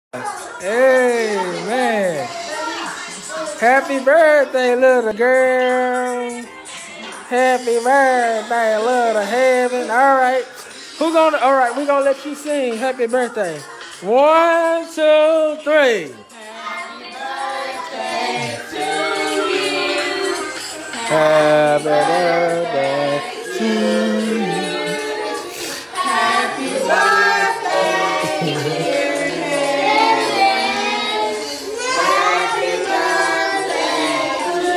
Amen. Happy birthday, little girl. Happy birthday, little heaven. All right. All right, we're going to let you sing happy birthday. 1, 2, 3. Happy birthday to you. Happy birthday, dear Helen. Happy birthday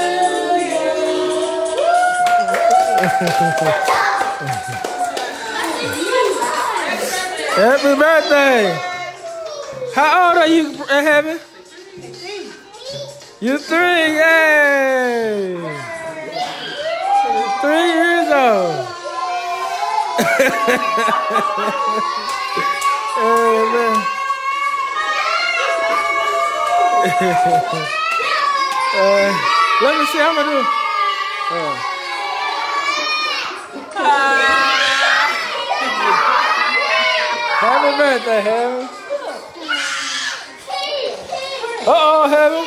to you. Happy birthday. How old are you, Heaven? You're 3, yay! 3 years old. Amen. Let me see how I'm gonna do. Happy birthday, Heaven. Uh-oh, Heaven.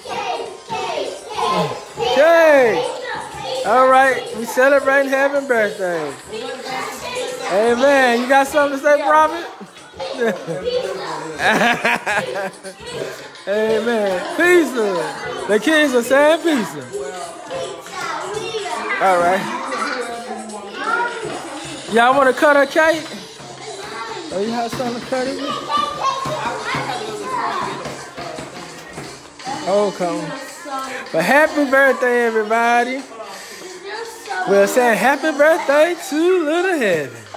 Okay. All right, we celebrating Heaven's birthday. Amen. You got something to say, Prophet? Amen. Pizza. The kids are saying pizza. All right. Y'all want to cut a cake? Oh, you have something to cut it with? Oh, come on. But happy birthday, everybody. We're saying happy birthday to little Heaven.